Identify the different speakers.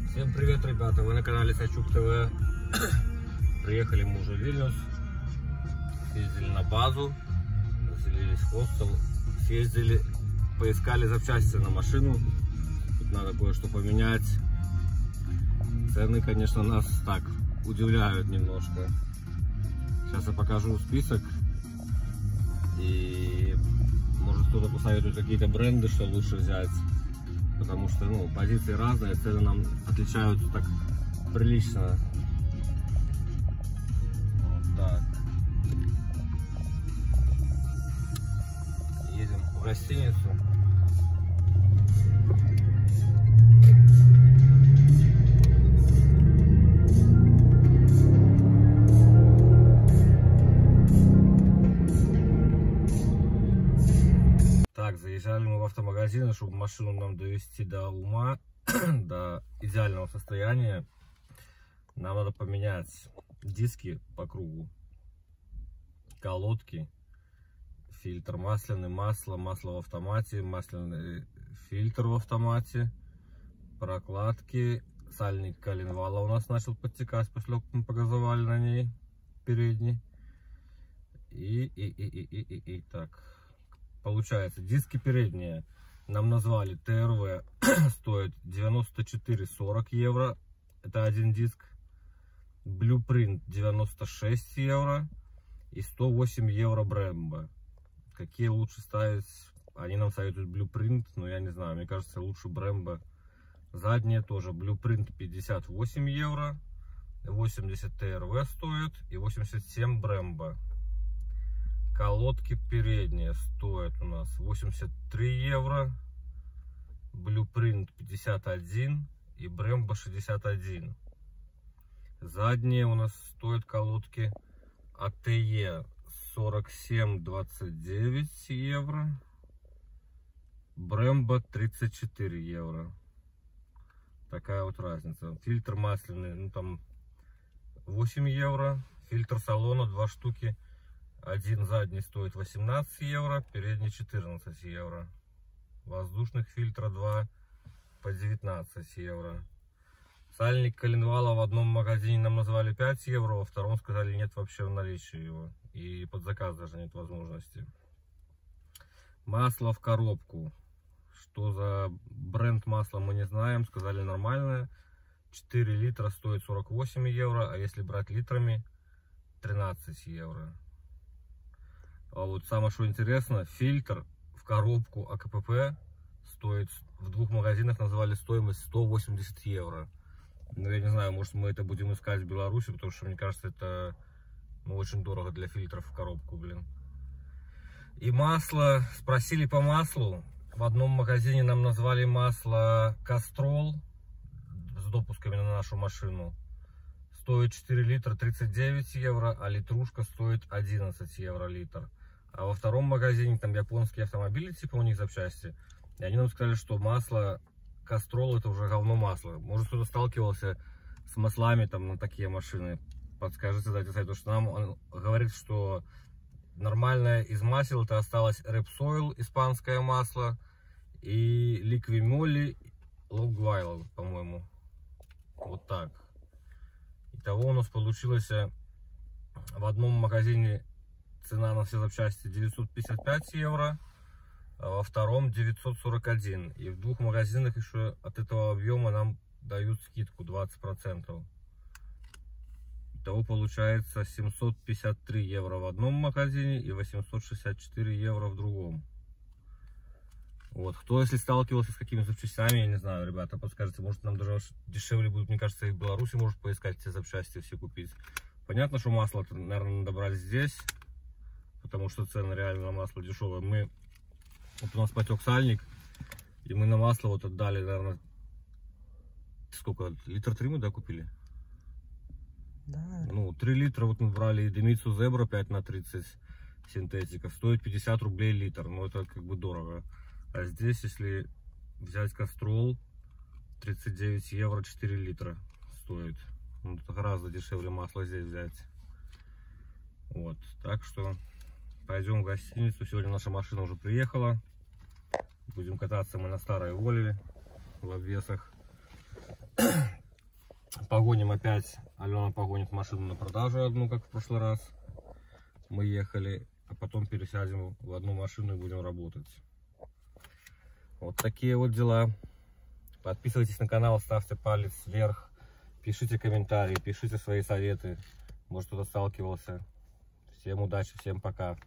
Speaker 1: Всем привет, ребята! Вы на канале Сачук ТВ. Приехали мы уже в Вильнюс. Съездили на базу, заселились в хостел, съездили, поискали запчасти на машину. Тут надо кое-что поменять. Цены, конечно, нас так удивляют немножко. Сейчас я покажу список. И может кто-то посоветует какие-то бренды, что лучше взять. Потому что, позиции разные, цены нам отличаются так прилично. Вот так. Едем в гостиницу. Так, заезжали мы в автомагазин, чтобы машину нам довести до ума, до идеального состояния. Нам надо поменять диски по кругу, колодки, фильтр масляный, масло в автомате, масляный фильтр в автомате, прокладки, сальник коленвала у нас начал подтекать после того, как мы погазовали на ней передний. И так. Получается, диски передние нам назвали ТРВ, стоит 94,40 евро, это один диск. Blueprint 96 евро и 108 евро Brembo. Какие лучше ставить? Они нам советуют Blueprint, но я не знаю, мне кажется, лучше Brembo. Задние тоже Blueprint 58 евро, 80 ТРВ стоит и 87 Brembo. Колодки передние стоят у нас 83 евро, Blueprint 51 и Brembo 61. Задние у нас стоят колодки ATE 47,29 евро, Brembo 34 евро. Такая вот разница. Фильтр масляный, там 8 евро, фильтр салона 2 штуки. Один задний стоит 18 евро, передний 14 евро. Воздушных фильтра 2 по 19 евро. Сальник коленвала в одном магазине нам назвали 5 евро, во втором сказали нет вообще в наличии его. И под заказ даже нет возможности. Масло в коробку. Что за бренд масла мы не знаем, сказали нормальное. 4 литра стоит 48 евро, а если брать литрами 13 евро. А вот самое что интересно, фильтр в коробку АКПП стоит, в двух магазинах назвали стоимость 180 евро. Но я не знаю, может мы это будем искать в Беларуси, потому что мне кажется это очень дорого для фильтров в коробку, блин. И масло, спросили по маслу, в одном магазине нам назвали масло Castrol с допусками на нашу машину. Стоит 4 литра 39 евро, а литрушка стоит 11 евро литр. А во втором магазине, там японские автомобили, типа у них запчасти, и они нам сказали, что масло Castrol это уже говно масло. Может кто-то сталкивался с маслами там на такие машины, подскажите, дайте совет, потому что нам он говорит, что нормальное из масел это осталось Repsol, испанское масло, и Liqui-Moly Logwile, по-моему. Вот так. Итого у нас получилось в одном магазине цена на все запчасти 955 евро, а во втором 941. И в двух магазинах еще от этого объема нам дают скидку 20%. Итого получается 753 евро в одном магазине и 864 евро в другом. Вот, кто если сталкивался с какими запчастями, я не знаю, ребята, подскажите, может нам даже дешевле будет, мне кажется, и в Беларуси может поискать эти запчасти все купить. Понятно, что масло, наверное, надо брать здесь, потому что цены реально на масло дешевые. Вот у нас потек сальник, и мы на масло вот отдали, наверное, сколько, литр 3 мы, да, купили?
Speaker 2: Да.
Speaker 1: 3 литра вот мы брали Idemitsu Zebra 5х30 синтетика, стоит 50 рублей литр, но это как бы дорого. А здесь, если взять Castrol, 39 евро 4 литра стоит. Это гораздо дешевле масла здесь взять. Вот, так что пойдем в гостиницу. Сегодня наша машина уже приехала. Будем кататься мы на старой Volvo в обвесах. Погоним опять, Алена погонит машину на продажу одну, как в прошлый раз. Мы ехали, а потом пересядем в одну машину и будем работать. Вот такие вот дела. Подписывайтесь на канал, ставьте палец вверх, пишите комментарии, пишите свои советы. Может, кто-то сталкивался. Всем удачи, всем пока.